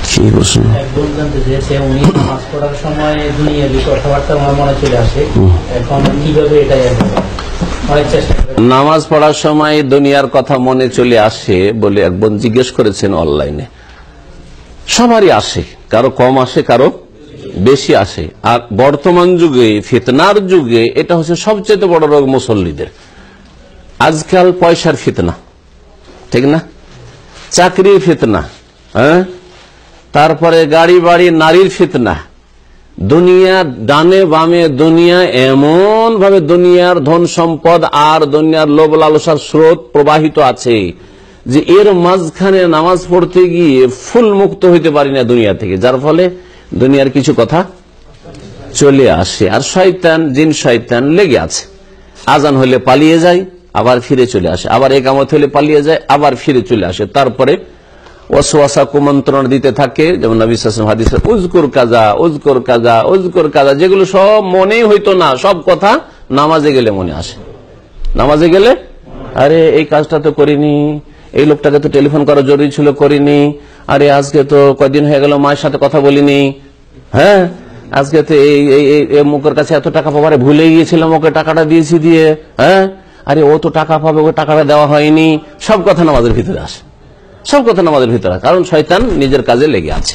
কি প্রশ্ন? একজন জানতে চেয়েছে উনি নামাজ পড়ার সময় দুনিয়াবি কথাবার্তা আমার মনে চলে আসে, এখন কিভাবে এটা অনেক চেষ্টা করে। নামাজ পড়ার সময় দুনিয়ার কথা মনে চলে আসে বলে একজন জিজ্ঞেস করেছেন অনলাইনে। সবারই আসে, কারো কম আসে, কারো বেশি আসে। আর বর্তমান যুগে, ফিতনার যুগে, এটা হচ্ছে সবচেয়ে বড় রোগ মুসল্লিদের। আজকাল পয়সার ফিতনা, ঠিক না? চাকরির ফিতনা, হ্যাঁ, তারপরে গাড়ি বাড়ি নারীর ফিতনা, দুনিয়া ডানে বামে দুনিয়া, এমন ভাবে দুনিয়ার ধন সম্পদ আর দুনিয়ার লোভ লালসার স্রোত প্রবাহিত আছে যে এর মাঝখানে নামাজ পড়তে গিয়ে ফুল মুক্ত হইতে পারি না দুনিয়া থেকে, যার ফলে দুনিয়ার কিছু কথা চলে আসে। আর শয়তান, জিন শয়তান লেগে আছে। আজান হলে পালিয়ে যায়, আবার ফিরে চলে আসে, আবার একামত হলে পালিয়ে যায়, আবার ফিরে চলে আসে। তারপরে ওয়াসওয়াসা কুমন্ত্রণা দিতে থাকে, যেমন নবী সাল্লাল্লাহু আলাইহি ওয়াসাল্লাম হাদিসে উযকুর কাযা উযকুর কাযা উযকুর কাযা, যেগুলো সব মনেই হইতো না, সব কথা নামাজে গেলে মনে আসে। নামাজে গেলে আরে এই কাজটা তো করিনি, এই লোকটাকে তো টেলিফোন করা জরুরি ছিল, করিনি, আরে আজকে তো কয়দিন হয়ে গেল মায়ের সাথে কথা বলিনি, হ্যাঁ, আজকে তো এই মুখের কাছে এত টাকা পাবারে ভুলে গিয়েছিলাম, ওকে টাকাটা দিয়েছি দিয়ে, হ্যাঁ, আরে ও তো টাকা পাবে, ওকে টাকাটা দেওয়া হয়নি। সব কথা নামাজের ভিতরে আসে, সব কথা নামাজের ভিতরে, কারণ শয়তান নিজের কাজে লেগে আছে।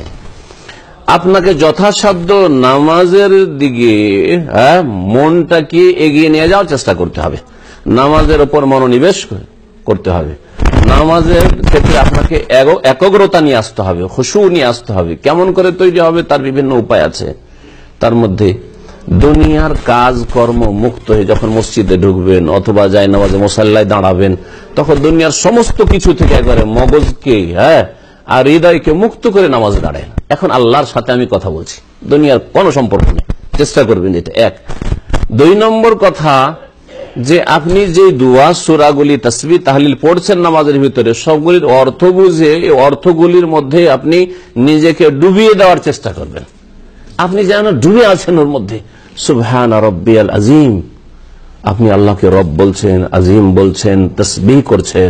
আপনাকে যথাসাধ্য নামাজের দিকে, হ্যাঁ, মনটাকে এগিয়ে নিয়ে যাওয়ার চেষ্টা করতে হবে, নামাজের উপর মনোনিবেশ করতে হবে। নামাজের ক্ষেত্রে আপনাকে একাগ্রতা নিয়ে আসতে হবে, খুশু নিয়ে আসতে হবে। কেমন করে তৈরি হবে তার বিভিন্ন উপায় আছে। তার মধ্যে দুনিয়ার কাজ কর্ম মুক্ত হয়ে যখন মসজিদে ঢুকবেন অথবা যায় নামাজে মুসাল্লায় দাঁড়াবেন, তখন দুনিয়ার সমস্ত কিছু থেকে একবারে মগজকে, হ্যাঁ, আর হৃদয়কে মুক্ত করে নামাজে দাঁড়ায়। এখন আল্লাহর সাথে আমি কথা বলছি, দুনিয়ার কোনো সম্পর্ক নেই, চেষ্টা করবেন এটা। এক। 2 নম্বর কথা, যে আপনি যে দুয়া সূরাগুলি তাসবিহ তাহলিল পড়ছেন নামাজের ভিতরে, সবগুলির অর্থ বুঝে এই অর্থগুলির মধ্যে আপনি নিজেকে ডুবিয়ে দেওয়ার চেষ্টা করবেন। আপনি যেন ডুবে আছেন ওর মধ্যে। সুবহান রাব্বিয়াল আযীম, আপনি আল্লাহকে রব বলছেন, আজিম বলছেন, তাসবিহ করছেন।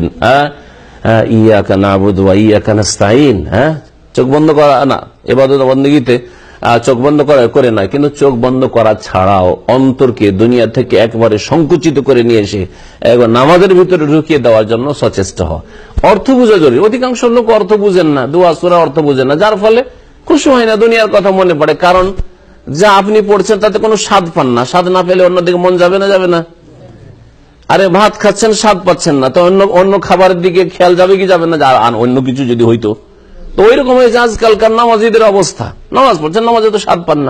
ইয়াকা নাবুদু ওয়া ইয়াকা নাস্তাঈন। চোখ বন্ধ করা না, ইবাদত বন্দেগীতে চোখ বন্ধ করে না, কিন্তু চোখ বন্ধ করা ছাড়াও অন্তরকে দুনিয়া থেকে একবারে সংকুচিত করে নিয়ে এসে একবার নামাজের ভিতরে ঢুকিয়ে দেওয়ার জন্য সচেষ্ট হওয়া। অর্থ বোঝা জরুরি। অধিকাংশ লোক অর্থ বুঝেন না, দুয়া সূরা অর্থ বুঝেন না, যার ফলে খুশি হয় না, দুনিয়ার কথা মনে পড়ে। কারণ যা আপনি পড়ছেন তাতে কোনো স্বাদ পান না, স্বাদ না পেলে অন্যদিকে মন যাবে না, যাবে না? আরে ভাত খাচ্ছেন, স্বাদ পাচ্ছেন না, তো অন্য খাবারের দিকে খেয়াল যাবে কি যাবে না? অন্য কিছু যদি হইতো তো ওই রকম হয়েছে আজকালকার নামাজিদের অবস্থা। নামাজ পড়ছেন, নামাজে তো স্বাদ পান না।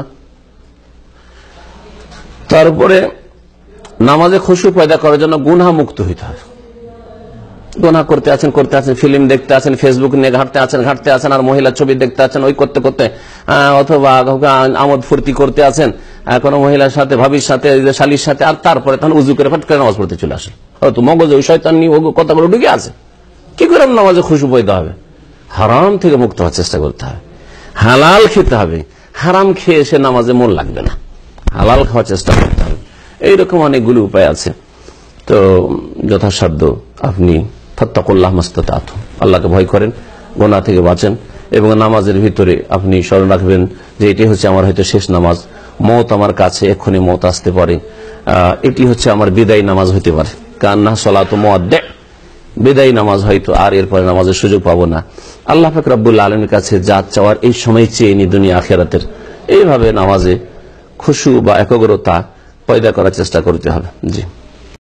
তারপরে নামাজে খুশু পয়দা করার জন্য গুনাহ মুক্ত হইতে হবে। গুনাহ করতে আছেন, ফিল্ম দেখতে আছেন, ফেসবুক নিয়ে ঘাঁটতে আছেন, আর মহিলা ছবি দেখতে আছেন, ওই করতে করতে, অথবা আমোদ ফুর্তি করতে আছেন কোন মহিলার সাথে, ভাবির সাথে, শালির সাথে, আর তারপরে তখন উজু করে ফট করে নামাজ পড়তে চলে আসেন। হয়তো মগজে ওই শয়তান নিয়ে কথাগুলো ঢুকে আছে। কি করে নামাজে খুশু পয়দা হবে? হারাম থেকে মুক্ত হওয়ার চেষ্টা করতে হবে, হালাল খেতে হবে। হারাম খেয়ে এসে নামাজে মন লাগবে না, হালাল খাওয়ার চেষ্টা করতে হবে। এইরকম অনেকগুলো উপায় আছে। তো যথাসাধ্য আপনি ফাত্তাকুল্লাহ মাস্তাতাতুম, আল্লাহকে ভয় করেন, গুনাহ থেকে বাঁচেন, এবং নামাজের ভিতরে আপনি স্মরণ রাখবেন যে এটি হচ্ছে আমার হয়তো শেষ নামাজ, মওত আমার কাছে, এক্ষুনি মওত আসতে পারে, এটি হচ্ছে আমার বিদায় নামাজ হইতে পারে। কান্না সলাতু মুআদ্দা, বিদায় নামাজ, হয়তো আর এরপরে নামাজের সুযোগ পাবো না। আল্লাহ পাক রব্বুল আলামিনের কাছে যা চাওয়ার এই সময় চেয়ে নি দুনিয়া আখিরাতের। এইভাবে নামাজে খুশু বা একাগ্রতা পয়দা করার চেষ্টা করতে হবে। জি।